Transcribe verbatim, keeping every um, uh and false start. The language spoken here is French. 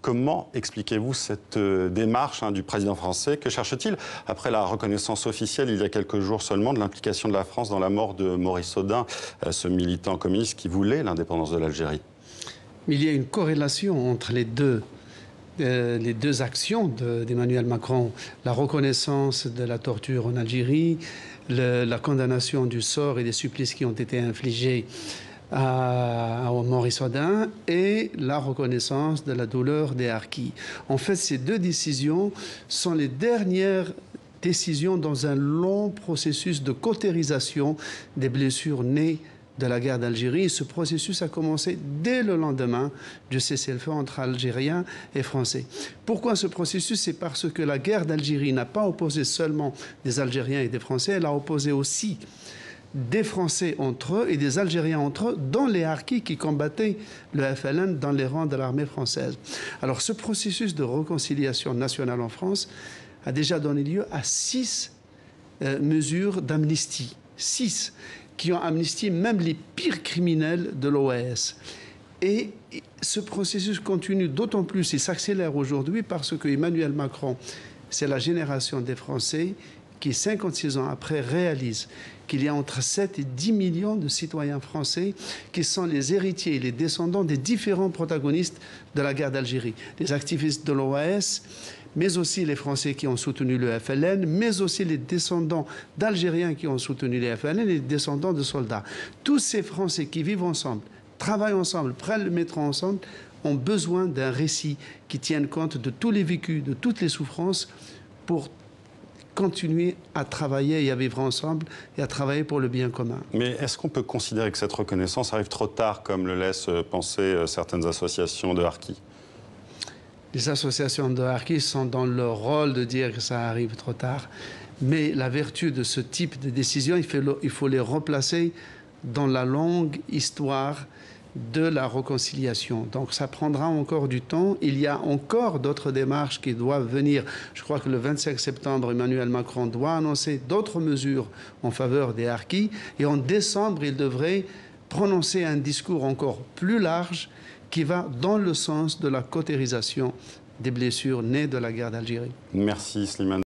Comment expliquez-vous cette euh, démarche hein, du président français? Que cherche-t-il après la reconnaissance officielle, il y a quelques jours seulement, de l'implication de la France dans la mort de Maurice Audin, euh, ce militant communiste qui voulait l'indépendance de l'Algérie? Il y a une corrélation entre les deux. Euh, les deux actions d'Emmanuel Macron, la reconnaissance de la torture en Algérie, le, la condamnation du sort et des supplices qui ont été infligés à, à Maurice Audin et la reconnaissance de la douleur des harkis. En fait, ces deux décisions sont les dernières décisions dans un long processus de cautérisation des blessures nées de la guerre d'Algérie. Ce processus a commencé dès le lendemain du cessez-le-feu entre Algériens et Français. Pourquoi ce processus? C'est parce que la guerre d'Algérie n'a pas opposé seulement des Algériens et des Français, elle a opposé aussi des Français entre eux et des Algériens entre eux, dont les harkis qui combattaient le F L N dans les rangs de l'armée française. Alors ce processus de réconciliation nationale en France a déjà donné lieu à six euh, mesures d'amnistie. Six qui ont amnistié même les pires criminels de l'O A S. Et ce processus continue d'autant plus et s'accélère aujourd'hui parce que Emmanuel Macron, c'est la génération des Français qui, cinquante-six ans après, réalise qu'il y a entre sept et dix millions de citoyens français qui sont les héritiers et les descendants des différents protagonistes de la guerre d'Algérie. Les activistes de l'O A S, mais aussi les Français qui ont soutenu le F L N, mais aussi les descendants d'Algériens qui ont soutenu le F L N et les descendants de soldats. Tous ces Français qui vivent ensemble, travaillent ensemble, prennent le métro ensemble, ont besoin d'un récit qui tienne compte de tous les vécus, de toutes les souffrances pour continuer à travailler et à vivre ensemble et à travailler pour le bien commun. Mais est-ce qu'on peut considérer que cette reconnaissance arrive trop tard, comme le laissent penser certaines associations de harkis? Les associations de harkis sont dans leur rôle de dire que ça arrive trop tard. Mais la vertu de ce type de décision, il faut, le, il faut les replacer dans la longue histoire de la réconciliation. Donc ça prendra encore du temps. Il y a encore d'autres démarches qui doivent venir. Je crois que le vingt-cinq septembre, Emmanuel Macron doit annoncer d'autres mesures en faveur des harkis. Et en décembre, il devrait prononcer un discours encore plus large qui va dans le sens de la cautérisation des blessures nées de la guerre d'Algérie. Merci Slimane.